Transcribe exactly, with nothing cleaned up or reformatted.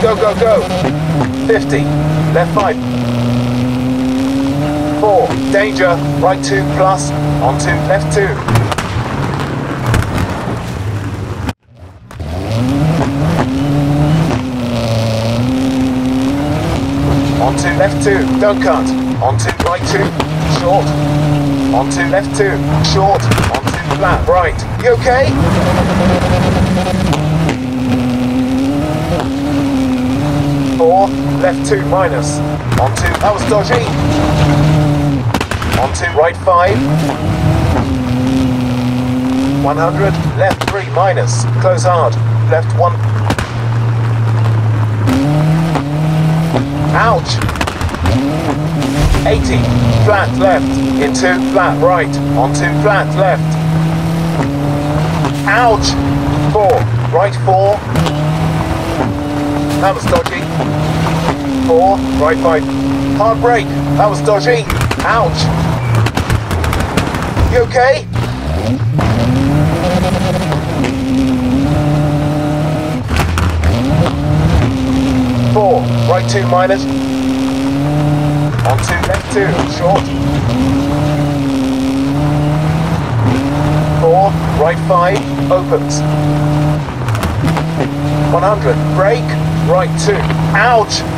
Go, go, go. fifty. Left five. four. Danger. Right two plus. On two. Left two. On two. Left two. Don't cut. On two. Right two. Short. On two. Left two. Short. On two. Flat. Right. You okay? Four, left two minus. On two, that was dodgy. On two, right five. one hundred, left three minus. Close hard. Left one. Ouch. eighty, flat left. In two, flat right. On two, flat left. Ouch. Four, right four. That was dodgy. Four, right five. Hard brake. That was dodgy. Ouch. You okay? Four, right two minus. On two, left two, short. Four, right five, opens. one hundred, brake. Right two. Ouch!